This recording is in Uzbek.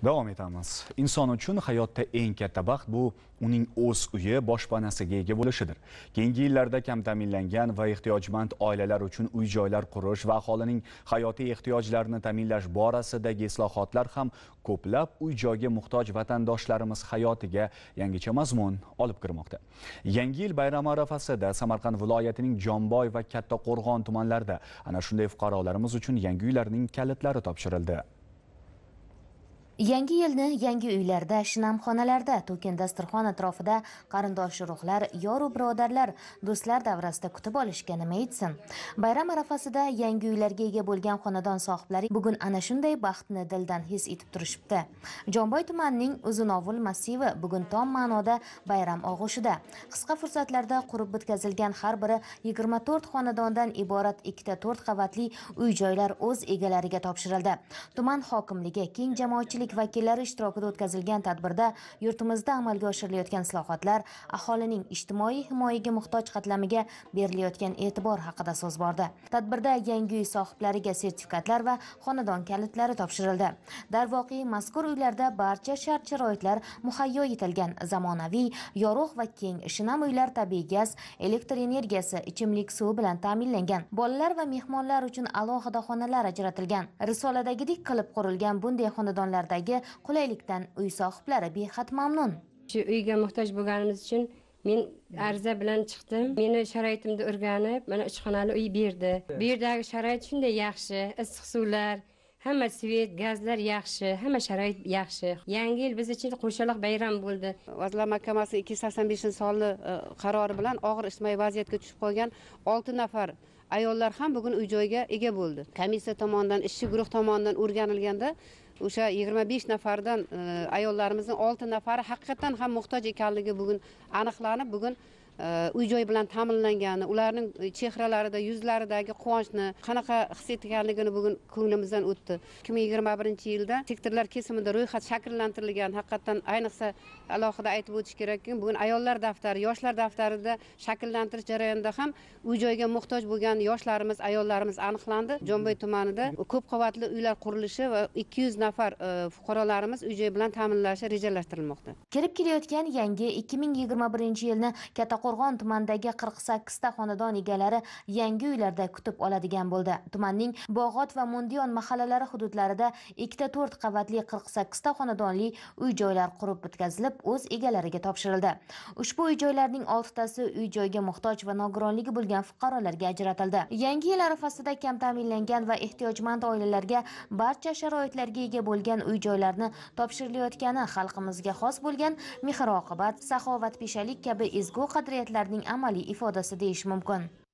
Davom etamiz. Inson uchun hayotda eng katta baxt bu uning o'z uyi, boshpanasiga ega bo'lishidir. Keyingi yillarda kam ta'minlangan va ehtiyojmand oilalar uchun uy-joylar qurish va aholining hayotiy ehtiyojlarini ta'minlash borasidagi islohotlar ham ko'plab uy-joyga muhtoj vatandoshlarimiz hayotiga yangicha mazmun olib kirmoqda. Yangi yil bayrami arafasida Samarqand viloyatining Jomboy va Kattaqo'rg'on tumanlarida ana shunday fuqarolarimiz uchun yangi uylarning kalitlari topshirildi. Yangi yilni yangi uylarda, shinamxonalarda, to'kin dasturxon atrofida qarindosh urug'lar, yoru birodarlar, do'stlar davrasida kutib olishga nima aytsin. Bayram arafasida yangi uylarga ega bo'lgan xonadon sohiblari bugun ana shunday baxtni dildan his etib turishibdi. Jomboy tumanining Uzunovul massivi bugun tom ma'noda bayram og'ushida. Qisqa fursatlarda qurib bitkazilgan har biri 24 xonadondan iborat 2-4 qavatli uy-joylar o'z egalariga topshirildi. Tuman hokimligi, keng jamoatchilik vakillari ishtirokida o'tkazilgan tadbirda yurtimizda amalga oshirilayotgan islohotlar, aholining ijtimoiy himoyaga muhtoj qatlamiga berilayotgan e'tibor haqida so'z bordi. Tadbirda yangi uy sohiblariga sertifikatlar va xonadon kalitlari topshirildi. Darvoqe, mazkur uylarda barcha shart-sharoitlar muhayyo etilgan. Zamonaviy, yorug' va keng shinam uylar tabiiy gaz, elektr energiyasi, ichimlik suvi bilan ta'minlangan. Bolalar va mehmonlar uchun alohida xonalar ajratilgan. Risoladagidek qilib qurilgan bunday xonadonlarda qulaylikdan uy sohiblari behad mamnun. Shu uyga muhtoj bo'lganimiz uchun men ariza bilan chiqdim. Meni sharoitimni o'rganib, mana 3 xonali uy berdi. Bu yerdagi sharoit shunday yaxshi, issiq suvlar, hamma svet, gazlar yaxshi, hamma sharoit yaxshi. Yangi yil biz uchun qo'shaloq bayram bo'ldi. Vazirlar Mahkamasi 285-sonli qarori bilan og'ir ijtimoiy vaziyatga tushib qolgan 6 nafar ayollar ham bugun uy-joyga ega bo'ldi. Komissiya tomonidan, ishchi guruh tomonidan o'rganilganda o'sha 25 nafardan ayollarimizning 6 nafari haqiqatan ham muhtoj ekanligi bugun aniqlanib, bugun uy-joy bilan ta'minlangani, ularning chehralarida, yuzlaridagi quvonchni qanaqa his etganligini bugun ko'nglimizdan o'tdi. 2021-yilda sektorlar kesimida ro'yxat shakllantirilgan, haqiqatan ayniqsa alohida aytib o'tish kerakki, bugun ayollar daftari, yoshlar daftarida shakllantirish jarayonida ham uy-joyga muhtoj bo'lgan yoshlarimiz, ayollarimiz aniqlandi. Jomboy tumanida ko'p qavatli uylar qurilishi va 200 nafar fuqarolarimiz uy-joy bilan ta'minlashi rejalashtirilmoqda. Kirib kelayotgan yangi 2021-yilni Kattaqo'rg'on tumanidagi 48 ta xonadon egalari yangi uylarda kutib oladigan bo'ldi. Tumanning Bog'ot va Mundiyon mahallalari hududlarida 2-4 qavatli 48 ta xonadonli uy-joylar qurib bitkazilib, o'z egalariga topshirildi. Ushbu uy-joylarning 6 tasi uy-joyga muhtoj va nogironligi bo'lgan fuqarolarga ajratildi. Yangi yil arafasida kam ta'minlangan va ehtiyojmand oilalarga barcha sharoitlarga ega bo'lgan uy-joylarni topshirilayotgani xalqimizga xos bo'lgan mehr-oqibat, saxovatpeshalik kabi ezgu qadriyatlarning amaliy ifodasi deyish mumkin.